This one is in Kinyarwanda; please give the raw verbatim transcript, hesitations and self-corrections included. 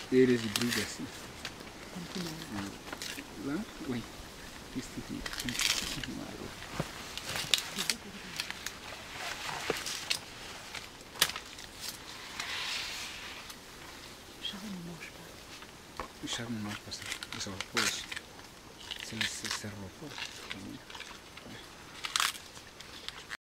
Et les hybrides aussi. Là, oui. Ici, Charles ne mange pas. Charles ne mange pas ça. Il se repose. C'est le repos.